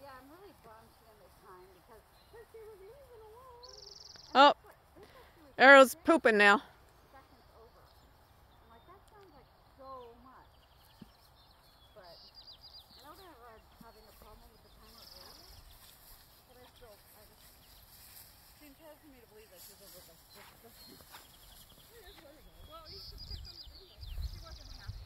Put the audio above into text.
Yeah, I'm really bummed she didn't make time because she was leaving alone. Oh, Arrow's pooping now. Seconds over. I'm like, that sounds like so much. But I know they were having a problem with the timer earlier. But I still, seems hard for me to believe that she's over this distance. Well, you should check on the video. She wasn't happy.